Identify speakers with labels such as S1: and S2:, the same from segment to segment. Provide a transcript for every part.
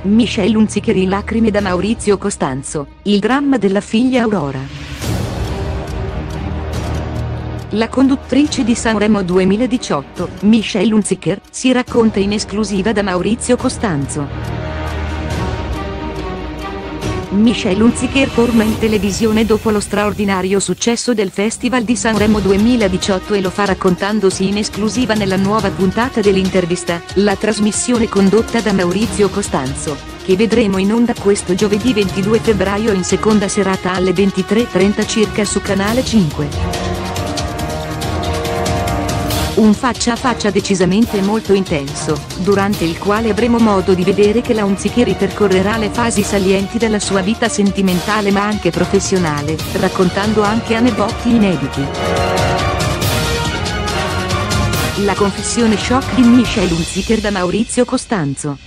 S1: Michelle Hunziker in lacrime da Maurizio Costanzo, il dramma della figlia Aurora. La conduttrice di Sanremo 2018, Michelle Hunziker, si racconta in esclusiva da Maurizio Costanzo. Michelle Hunziker torna in televisione dopo lo straordinario successo del Festival di Sanremo 2018 e lo fa raccontandosi in esclusiva nella nuova puntata dell'Intervista, la trasmissione condotta da Maurizio Costanzo, che vedremo in onda questo giovedì 22 febbraio in seconda serata alle 23:30 circa su Canale 5. Un faccia a faccia decisamente molto intenso, durante il quale avremo modo di vedere che la Hunziker ripercorrerà le fasi salienti della sua vita sentimentale ma anche professionale, raccontando anche aneddoti inediti. La confessione shock di Michelle Hunziker da Maurizio Costanzo.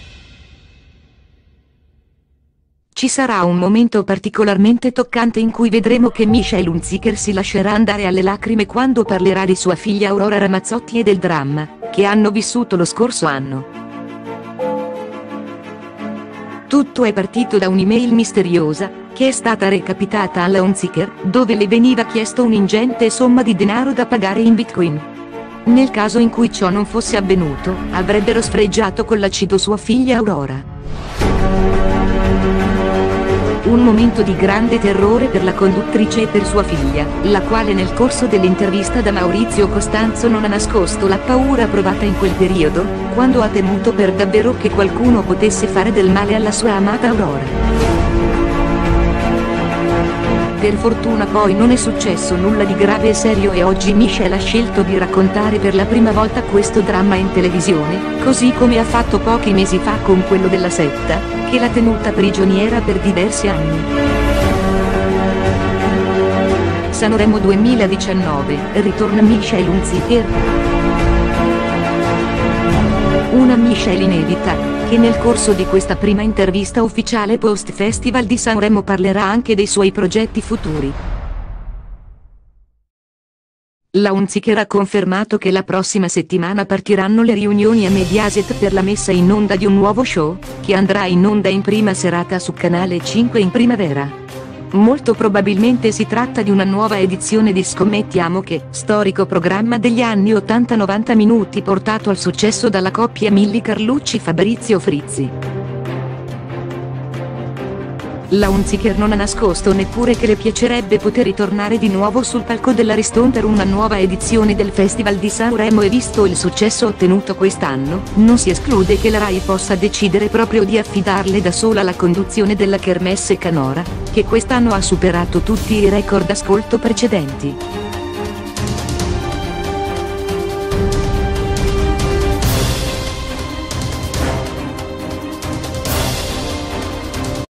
S1: Ci sarà un momento particolarmente toccante in cui vedremo che Michelle Hunziker si lascerà andare alle lacrime quando parlerà di sua figlia Aurora Ramazzotti e del dramma che hanno vissuto lo scorso anno. Tutto è partito da un'email misteriosa, che è stata recapitata alla Hunziker, dove le veniva chiesto un'ingente somma di denaro da pagare in Bitcoin. Nel caso in cui ciò non fosse avvenuto, avrebbero sfregiato con l'acido sua figlia Aurora. Un momento di grande terrore per la conduttrice e per sua figlia, la quale nel corso dell'intervista da Maurizio Costanzo non ha nascosto la paura provata in quel periodo, quando ha temuto per davvero che qualcuno potesse fare del male alla sua amata Aurora. Per fortuna poi non è successo nulla di grave e serio e oggi Michelle ha scelto di raccontare per la prima volta questo dramma in televisione, così come ha fatto pochi mesi fa con quello della setta, che l'ha tenuta prigioniera per diversi anni. Sanremo 2019, ritorna Michelle Hunziker. Una Michelle inedita, che nel corso di questa prima intervista ufficiale post-Festival di Sanremo parlerà anche dei suoi progetti futuri. La Hunziker ha confermato che la prossima settimana partiranno le riunioni a Mediaset per la messa in onda di un nuovo show, che andrà in onda in prima serata su Canale 5 in primavera. Molto probabilmente si tratta di una nuova edizione di Scommettiamo che, storico programma degli anni 80-90 minuti portato al successo dalla coppia Milly Carlucci-Fabrizio Frizzi. La Hunziker non ha nascosto neppure che le piacerebbe poter ritornare di nuovo sul palco dell'Ariston per una nuova edizione del Festival di Sanremo e visto il successo ottenuto quest'anno, non si esclude che la Rai possa decidere proprio di affidarle da sola la conduzione della Kermesse Canora, che quest'anno ha superato tutti i record ascolto precedenti.